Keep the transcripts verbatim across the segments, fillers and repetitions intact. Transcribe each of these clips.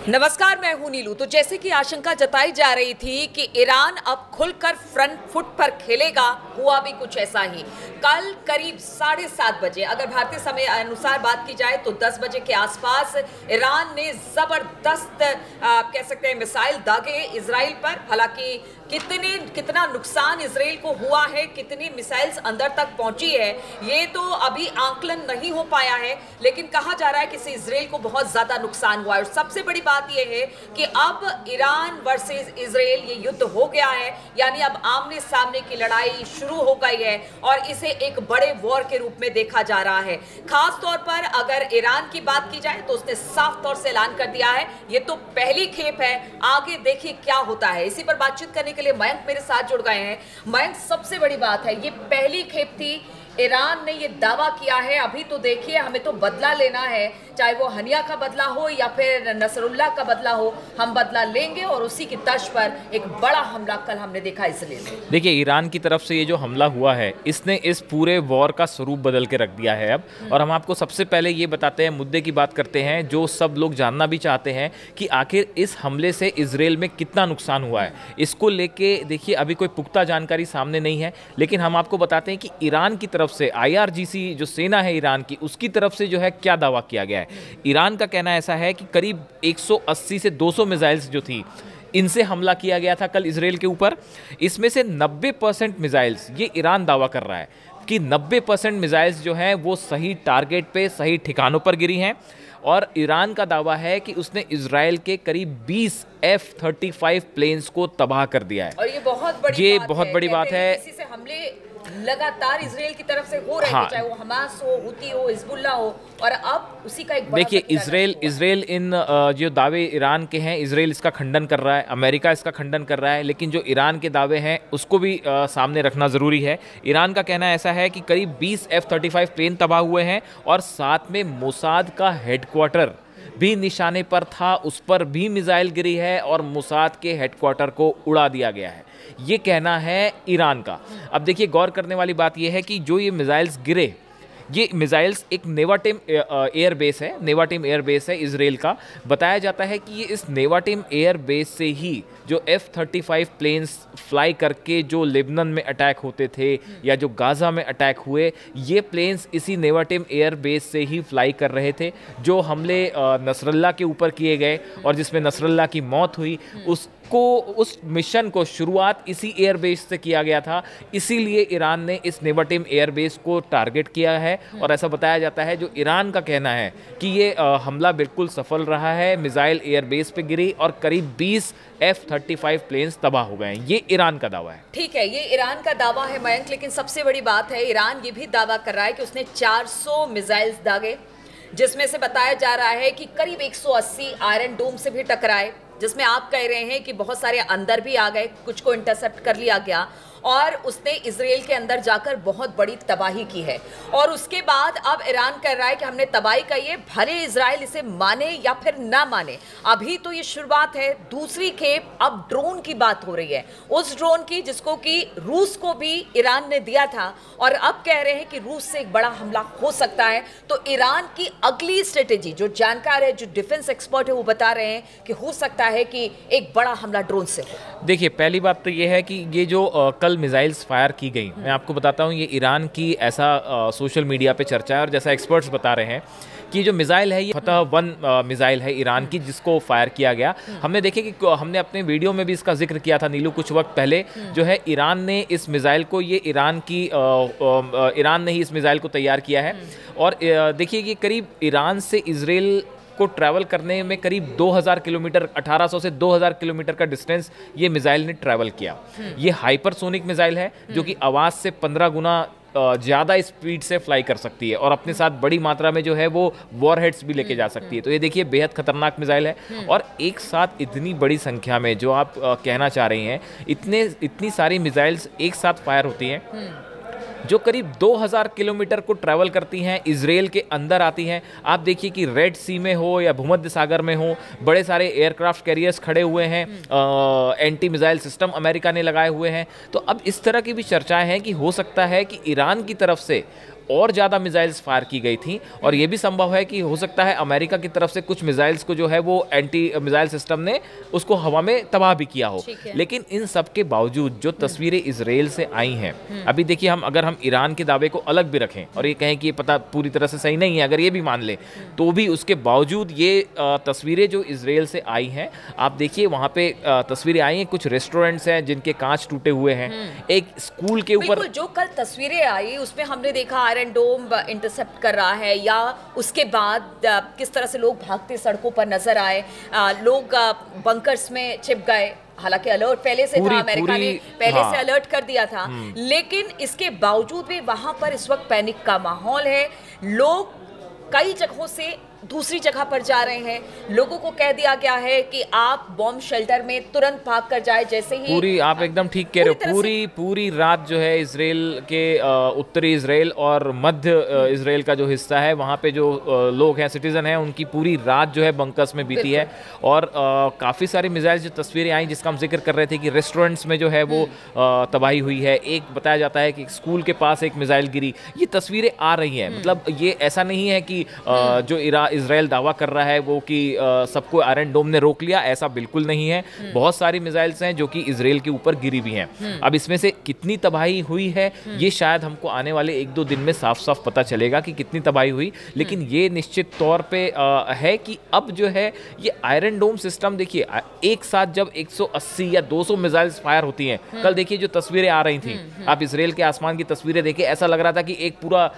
नमस्कार, मैं हूं नीलू। तो जैसे कि आशंका जताई जा रही थी कि ईरान अब खुलकर फ्रंट फुट पर खेलेगा, हुआ भी कुछ ऐसा ही। कल करीब साढ़े सात बजे, अगर भारतीय समय अनुसार बात की जाए तो दस बजे के आसपास ईरान ने जबरदस्त कह सकते हैं मिसाइल दागे इजराइल पर। हालांकि कितने कितना नुकसान इजराइल को हुआ है, कितनी मिसाइल्स अंदर तक पहुंची है, ये तो अभी आंकलन नहीं हो पाया है, लेकिन कहा जा रहा है कि इजराइल को बहुत ज्यादा नुकसान हुआ है। और सबसे बड़ी बात यह है कि अब ईरान वर्सेस इजराइल ये युद्ध हो गया है, यानी अब आमने सामने की लड़ाई शुरू हो गई है और इसे एक बड़े वॉर के रूप में देखा जा रहा है। खास तौर पर अगर ईरान की बात की जाए तो उसने साफ तौर से ऐलान कर दिया है ये तो पहली खेप है, आगे देखिए क्या होता है। इसी पर बातचीत करने के लिए मयंक मेरे साथ जुड़ गए हैं। मयंक, सबसे बड़ी बात है ये पहली खेप थी, ईरान ने ये दावा किया है, अभी तो देखिए हमें तो बदला लेना है, चाहे वो हनिया का बदला हो या फिर नसरुल्लाह का बदला हो, हम बदला लेंगे और उसी की तर्ज पर एक बड़ा हमला कल हमने देखा इसराइल में। देखिए, ईरान की तरफ से ये जो हमला हुआ है इसने इस पूरे वॉर का स्वरूप बदल के रख दिया है अब। और हम आपको सबसे पहले ये बताते हैं, मुद्दे की बात करते हैं जो सब लोग जानना भी चाहते हैं कि आखिर इस हमले से इजराइल में कितना नुकसान हुआ है। इसको लेके देखिए अभी कोई पुख्ता जानकारी सामने नहीं है, लेकिन हम आपको बताते हैं कि ईरान की तरफ से आई आर जी सी जो सेना है ईरान की, उसकी तरफ से जो है क्या दावा किया गया है। ईरान का कहना ऐसा है कि करीब एक सौ अस्सी से दो सौ मिसाइल्स जो थी इनसे हमला किया गया था कल इजराइल के ऊपर। इसमें से नब्बे परसेंट मिसाइल्स, ये ईरान दावा कर रहा है कि नब्बे परसेंट मिसाइल्स जो हैं वो सही टारगेट पे, सही ठिकानों पर गिरी हैं। और ईरान का दावा है कि उसने इजराइल के करीब बीस एफ थर्टी फाइव प्लेन्स को तबाह कर दिया है। और ये बहुत बड़ी ये बात बहुत है। बड़ी बात है। इसी से हमले लगातार इजराइल की तरफ से हो रहे हाँ। थे, चाहे वो हमास हो, हुती हो, हिजबुल्लाह हो, और अब उसी का एक बड़ा देखिए इजराइल इजराइल इन जो दावे ईरान के हैं, इजराइल इसका खंडन कर रहा है, अमेरिका इसका खंडन कर रहा है, लेकिन जो ईरान के दावे हैं उसको भी आ, सामने रखना ज़रूरी है। ईरान का कहना ऐसा है कि करीब बीस एफ थर्टी फाइव प्लेन तबाह हुए हैं और साथ में मोसाद का हेडक्वार्टर भी निशाने पर था, उस पर भी मिसाइल गिरी है और मोसाद के हेडक्वार्टर को उड़ा दिया गया है, ये कहना है ईरान का। अब देखिए, गौर करने वाली बात यह है कि जो ये मिसाइल्स गिरे, ये मिसाइल्स एक नेवाटिम एयर बेस है, नेवाटिम एयर बेस है इजराइल का। बताया जाता है कि ये इस नेवाटिम एयर बेस से ही जो F thirty five planes fly करके जो लेबनान में अटैक होते थे या जो गाज़ा में अटैक हुए, ये प्लेन्स इसी नेवाटिम एयर बेस से ही फ्लाई कर रहे थे। जो हमले नसरल्ला के ऊपर किए गए और जिसमें नसरल्ला की मौत हुई, उस को उस मिशन को शुरुआत इसी एयरबेस से किया गया था, इसीलिए ईरान ने इस नेवाटिम एयरबेस को टारगेट किया है। और ऐसा बताया जाता है, जो ईरान का कहना है कि ये आ, हमला बिल्कुल सफल रहा है, मिसाइल एयरबेस पे गिरी और करीब बीस एफ थर्टी फाइव प्लेन्स तबाह हो गए हैं, ये ईरान का दावा है। ठीक है, ये ईरान का दावा है मयंक, लेकिन सबसे बड़ी बात है ईरान ये भी दावा कर रहा है कि उसने चार सौ मिसाइल्स दागे, जिसमें से बताया जा रहा है कि करीब एक सौ अस्सी आयरन डोम से भी टकराए, जिसमें आप कह रहे हैं कि बहुत सारे अंदर भी आ गए, कुछ को इंटरसेप्ट कर लिया गया, और उसने इजराइल के अंदर जाकर बहुत बड़ी तबाही की है। और उसके बाद अब ईरान कह रहा है कि हमने तबाही की है, भले इजराइल इसे माने या फिर ना माने, अभी तो ये शुरुआत है। दूसरी खेप अब ड्रोन की बात हो रही है, उस ड्रोन की जिसको कि रूस को भी ईरान ने दिया था, और अब कह रहे हैं कि रूस से एक बड़ा हमला हो सकता है। तो ईरान की अगली स्ट्रेटेजी, जो जानकार है, जो डिफेंस एक्सपर्ट है, वो बता रहे हैं कि हो सकता है कि एक बड़ा हमला ड्रोन से हो। देखिए, पहली बात तो ये है कि ये जो आ, कल मिसाइल्स फायर की गई, मैं आपको बताता हूँ, ये ईरान की ऐसा आ, सोशल मीडिया पे चर्चा है और जैसा एक्सपर्ट्स बता रहे हैं कि जो मिसाइल है ये फतह वन मिसाइल है ईरान की, जिसको फायर किया गया। हमने देखे कि हमने अपने वीडियो में भी इसका जिक्र किया था नीलू कुछ वक्त पहले, जो है ईरान ने इस मिसाइल को, ये ईरान की ईरान ने ही इस मिसाइल को तैयार किया है। और देखिए कि करीब ईरान से इजराइल को ट्रैवल करने में करीब दो हज़ार किलोमीटर, अठारह सौ से दो हज़ार किलोमीटर का डिस्टेंस ये मिसाइल ने ट्रैवल किया। ये हाइपरसोनिक मिसाइल है जो कि आवाज़ से पंद्रह गुना ज़्यादा स्पीड से फ्लाई कर सकती है और अपने साथ बड़ी मात्रा में जो है वो वॉरहेड्स भी लेके जा सकती है। तो ये देखिए बेहद खतरनाक मिसाइल है। और एक साथ इतनी बड़ी संख्या में, जो आप आ, कहना चाह रही हैं, इतने इतनी सारी मिसाइल्स एक साथ फायर होती हैं जो करीब दो हज़ार किलोमीटर को ट्रैवल करती हैं, इजराइल के अंदर आती हैं। आप देखिए कि रेड सी में हो या भूमध्य सागर में हो, बड़े सारे एयरक्राफ्ट कैरियर्स खड़े हुए हैं, एंटी मिसाइल सिस्टम अमेरिका ने लगाए हुए हैं। तो अब इस तरह की भी चर्चाएं हैं कि हो सकता है कि ईरान की तरफ से और ज़्यादा मिसाइल्स फायर की गई थी, और ये भी संभव है कि हो सकता है अमेरिका की तरफ से कुछ मिसाइल्स को जो है वो एंटी मिसाइल सिस्टम ने उसको हवा में तबाह भी किया हो। लेकिन इन सब के बावजूद जो तस्वीरें इसराइल से आई हैं, अभी देखिए, हम अगर हम ईरान के दावे को अलग भी रखें और ये कहें कि ये पता पूरी तरह से सही नहीं है, अगर ये भी मान ले, तो भी उसके बावजूद ये तस्वीरें जो इसराइल से आई हैं, आप देखिए वहाँ पे तस्वीरें आई हैं, कुछ रेस्टोरेंट्स हैं जिनके कांच टूटे हुए हैं, एक स्कूल के ऊपर जो कल तस्वीरें आई उसमें हमने देखा आयरन डोम इंटरसेप्ट कर रहा है, या उसके बाद किस तरह से लोग भागते सड़कों पर नजर आए, लोग बंकर्स में छिप गए। हालांकि अलर्ट पहले से था, अमेरिका ने पहले हाँ। से अलर्ट कर दिया था, लेकिन इसके बावजूद भी वहां पर इस वक्त पैनिक का माहौल है। लोग कई जगहों से दूसरी जगह पर जा रहे हैं। लोगों को कह दिया गया है कि आप बॉम्ब शेल्टर में तुरंत भाग कर जाए। जैसे ही पूरी आप एकदम ठीक कह रहे हो, पूरी पूरी रात जो है इसराइल के उत्तरी इसराइल और मध्य इसराइल का जो हिस्सा है, वहाँ पे जो लोग हैं, सिटीजन हैं, उनकी पूरी रात जो है बंकर्स में बीती है। और काफ़ी सारी मिसाइल जो तस्वीरें आई जिसका हम जिक्र कर रहे थे कि रेस्टोरेंट्स में जो है वो तबाही हुई है। एक बताया जाता है कि स्कूल के पास एक मिसाइल गिरी। ये तस्वीरें आ रही हैं, मतलब ये ऐसा नहीं है कि जो इरा इजराइल दावा कर रहा है वो कि सबको आयरन डोम ने रोक लिया, ऐसा बिल्कुल नहीं है। बहुत सारी मिसाइल्स हैं जो कि इजराइल के ऊपर गिरी भी हैं। अब इसमें से कितनी तबाही हुई है ये शायद हमको आने वाले एक दो दिन में साफ साफ पता चलेगा कि कितनी तबाही हुई। लेकिन ये निश्चित तौर पे है कि अब जो है ये आयरन डोम सिस्टम, देखिए एक साथ जब एक सौ अस्सी या दो सौ मिसाइल्स फायर होती हैं, कल देखिए जो तस्वीरें आ रही थी, आप इजराइल के आसमान की तस्वीरें देखिए, ऐसा लग रहा था कि एक पूरा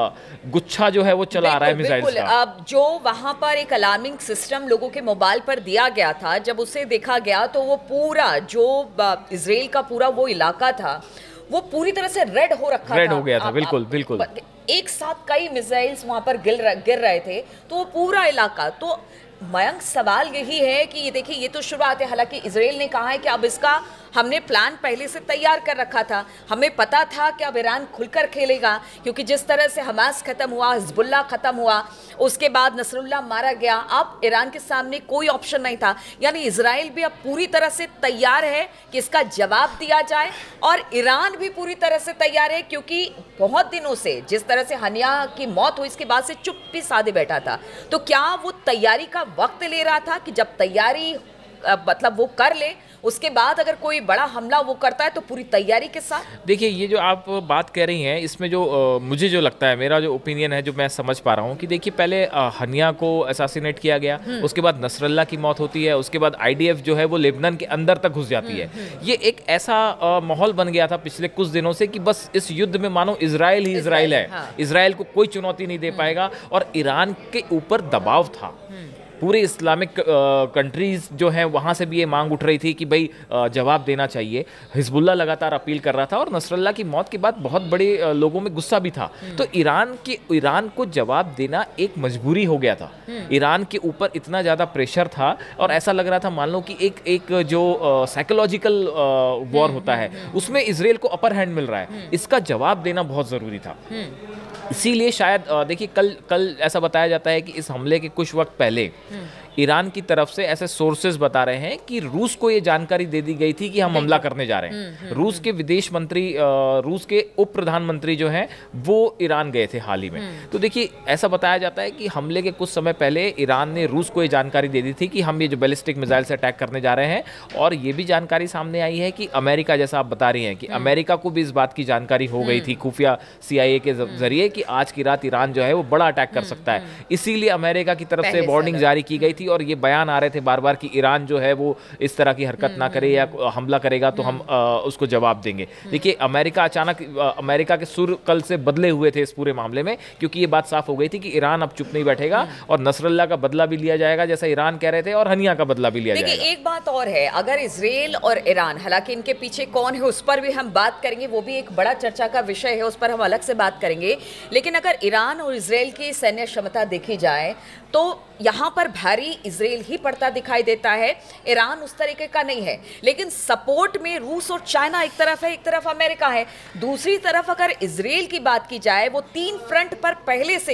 गुच्छा जो है वो चला आ रहा है मिसाइल्स का। अब जो वहां पर एक अलार्मिंग सिस्टम लोगों के मोबाइल पर दिया गया था, जब उसे देखा गया तो वो पूरा जो इजराइल का पूरा वो इलाका था वो पूरी तरह से रेड हो रखा रेड था। हो गया था, बिल्कुल बिल्कुल। एक साथ कई मिसाइल्स वहां पर गिर गिर रहे थे, तो वो पूरा इलाका। तो मयंक सवाल यही है कि ये देखिए, ये तो शुरुआत है। हालांकि इजराइल ने कहा है कि अब इसका हमने प्लान पहले से तैयार कर रखा था, हमें पता था कि अब ईरान खुलकर खेलेगा, क्योंकि जिस तरह से हमास खत्म हुआ, हिजबुल्लाह खत्म हुआ, उसके बाद नसरुल्लाह मारा गया, अब ईरान के सामने कोई ऑप्शन नहीं था। यानी इजराइल भी अब पूरी तरह से तैयार है कि इसका जवाब दिया जाए, और ईरान भी पूरी तरह से तैयार है, क्योंकि बहुत दिनों से जिस तरह से हनिया की मौत हुई इसके बाद से चुप्पी साधे बैठा था। तो क्या वो तैयारी का वक्त ले रहा था कि जब तैयारी मतलब वो कर ले, उसके बाद अगर कोई बड़ा हमला वो करता है तो पूरी तैयारी के साथ। देखिए, ये जो आप बात कह रही हैं इसमें जो आ, मुझे जो लगता है, मेरा जो ओपिनियन है, जो मैं समझ पा रहा हूँ कि देखिए, पहले हनिया को असासिनेट किया गया, उसके बाद नसरल्ला की मौत होती है, उसके बाद आईडीएफ जो है वो लेबनान के अंदर तक घुस जाती है। ये एक ऐसा माहौल बन गया था पिछले कुछ दिनों से कि बस इस युद्ध में मानो इजराइल ही इजराइल है, इजराइल को कोई चुनौती नहीं दे पाएगा, और ईरान के ऊपर दबाव था। पूरे इस्लामिक कंट्रीज जो हैं वहाँ से भी ये मांग उठ रही थी कि भाई जवाब देना चाहिए। हिजबुल्लाह लगातार अपील कर रहा था, और नसरल्लाह की मौत के बाद बहुत बड़े लोगों में गुस्सा भी था। तो ईरान के ईरान को जवाब देना एक मजबूरी हो गया था। ईरान के ऊपर इतना ज़्यादा प्रेशर था, और ऐसा लग रहा था मान लो कि एक एक जो साइकोलॉजिकल वॉर होता है उसमें इजराइल को अपर हैंड मिल रहा है, इसका जवाब देना बहुत ज़रूरी था। इसीलिए शायद देखिए, कल कल ऐसा बताया जाता है कि इस हमले के कुछ वक्त पहले ईरान की तरफ से ऐसे सोर्सेज बता रहे हैं कि रूस को ये जानकारी दे दी गई थी कि हम हमला करने जा रहे हैं। रूस के विदेश मंत्री, रूस के उप प्रधानमंत्री जो हैं वो ईरान गए थे हाल ही में। तो देखिए, ऐसा बताया जाता है कि हमले के कुछ समय पहले ईरान ने रूस को ये जानकारी दे दी थी कि हम ये जो बैलिस्टिक मिसाइल से अटैक करने जा रहे हैं। और ये भी जानकारी सामने आई है कि अमेरिका, जैसा आप बता रही हैं, कि अमेरिका को भी इस बात की जानकारी हो गई थी खुफिया सी आई ए के जरिए कि आज की रात ईरान जो है वो बड़ा अटैक कर सकता है। इसीलिए अमेरिका की तरफ से वार्निंग जारी की गई थी, और ये बयान आ रहे थे बार बार कि ईरान जो है वो इस तरह की हरकत ना करे, या हमला करेगा तो हम आ, उसको जवाब देंगे। देखिए, अमेरिका अचानक अमेरिका के सुर कल से बदले हुए थे इस पूरे मामले में, क्योंकि ये बात साफ हो गई थी कि ईरान अब चुप नहीं बैठेगा, और नसरल्लाह का बदला भी लिया जाएगा जैसा ईरान कह रहे थे, और हनिया का बदला भी लिया जाएगा। देखिए, एक बात और है, अगर इजराइल और ईरान, हालांकि इनके पीछे कौन है उस पर भी हम बात करेंगे, वो भी एक बड़ा चर्चा का विषय है, उस पर हम अलग से बात करेंगे। लेकिन अगर ईरान और इजराइल की सैन्य क्षमता देखी जाए तो यहाँ पर भारी इजराइल ही पड़ता दिखाई देता है, ईरान उस तरीके का नहीं है। लेकिन सपोर्ट में रूस और चाइना एक तरफ है, एक तरफ अमेरिका है। दूसरी तरफ अगर इजराइल की बात की जाए, वो तीन फ्रंट पर पहले से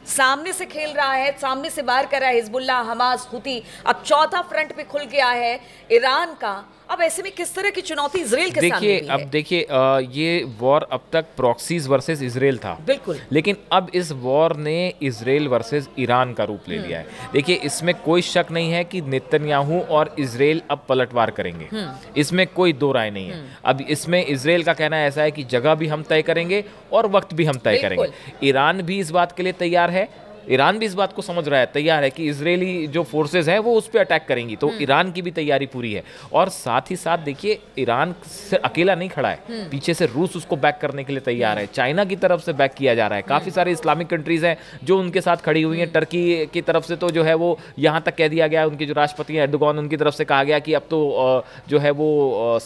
सामने से खेल रहा है, सामने से वार कर रहा है हिजबुल्लाह, हमास, हुती। अब चौथा फ्रंट पे खुल गया है ईरान का। अब ऐसे में किस तरह की चुनौती इजराइल के सामने देखिए भी अब है? देखिए अ, ये वॉर अब तक प्रॉक्सीज वर्सेस इजराइल था, बिल्कुल। लेकिन अब इस वॉर ने इजराइल वर्सेस ईरान का रूप ले लिया है। देखिए इसमें कोई शक नहीं है कि नेतन्याहू और इजराइल अब पलटवार करेंगे, इसमें कोई दो राय नहीं है। अब इसमें इजराइल का कहना ऐसा है कि जगह भी हम तय करेंगे और वक्त भी हम तय बिल्कुल। करेंगे। ईरान भी इस बात के लिए तैयार है, ईरान भी इस बात को समझ रहा है, तैयार है कि इजरायली जो फोर्सेस हैं वो उस पर अटैक करेंगी, तो ईरान की भी तैयारी पूरी है। और साथ ही साथ देखिए ईरान से अकेला नहीं खड़ा है, पीछे से रूस उसको बैक करने के लिए तैयार है, चाइना की तरफ से बैक किया जा रहा है, काफ़ी सारे इस्लामिक कंट्रीज हैं जो उनके साथ खड़ी हुई हैं। टर्की की तरफ से तो जो है वो यहाँ तक कह दिया गया, उनके जो राष्ट्रपति हैं एर्दोगान, उनकी तरफ से कहा गया कि अब तो जो है वो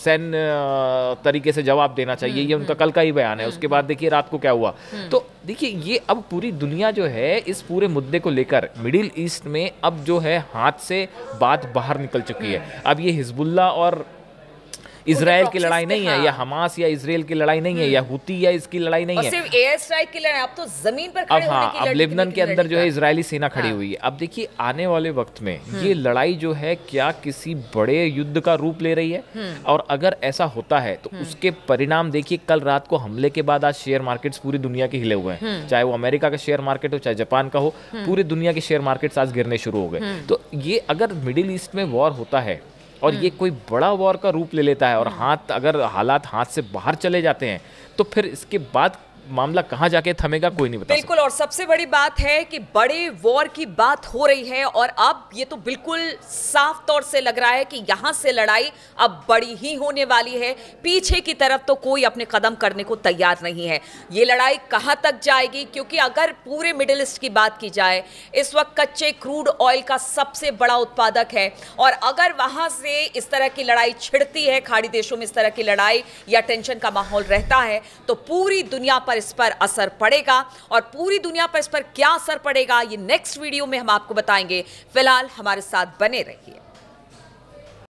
सैन्य तरीके से जवाब देना चाहिए, ये उनका कल का ही बयान है। उसके बाद देखिए रात को क्या हुआ। तो देखिए ये अब पूरी दुनिया जो है इस पूरे मुद्दे को लेकर मिडिल ईस्ट में अब जो है हाथ से बात बाहर निकल चुकी है। अब ये हिजबुल्लाह और इजराइल की लड़ाई नहीं है, या हमास या इजराइल की लड़ाई नहीं है, या हुती या इसकी लड़ाई नहीं है, सिर्फ एयर स्ट्राइक की लड़ाई। अब तो जमीन पर खड़े अब हाँ होने की अब लड़ाई लेबनान के अंदर जो है इजरायली सेना खड़ी हाँ। हुई है। अब देखिए आने वाले वक्त में ये लड़ाई जो है क्या किसी बड़े युद्ध का रूप ले रही है, और अगर ऐसा होता है तो उसके परिणाम देखिए। कल रात को हमले के बाद आज शेयर मार्केट्स पूरी दुनिया के हिले हुए हैं, चाहे वो अमेरिका का शेयर मार्केट हो चाहे जापान का हो, पूरी दुनिया के शेयर मार्केट्स आज गिरने शुरू हो गए। तो ये अगर मिडिल ईस्ट में वॉर होता है और ये कोई बड़ा वॉर का रूप ले लेता है और हाथ अगर हालात हाथ से बाहर चले जाते हैं तो फिर इसके बाद मामला कहाँ जाके थमेगा कोई नहीं बता सकता। बिल्कुल। और सबसे बड़ी बात है कि बड़े वॉर की बात हो रही है, और अब ये तो बिल्कुल साफ तौर से लग रहा है कि यहां से लड़ाई अब बड़ी ही होने वाली है। पीछे की तरफ तो कोई अपने कदम करने को तैयार नहीं है। ये लड़ाई कहां तक जाएगी, क्योंकि अगर पूरे मिडिल ईस्ट की बात की जाए, इस वक्त कच्चे क्रूड ऑयल का सबसे बड़ा उत्पादक है, और अगर वहां से इस तरह की लड़ाई छिड़ती है, खाड़ी देशों में इस तरह की लड़ाई या टेंशन का माहौल रहता है, तो पूरी दुनिया पर इस पर असर पड़ेगा। और पूरी दुनिया पर इस पर क्या असर पड़ेगा ये नेक्स्ट वीडियो में हम आपको बताएंगे। फिलहाल हमारे साथ बने रहिए।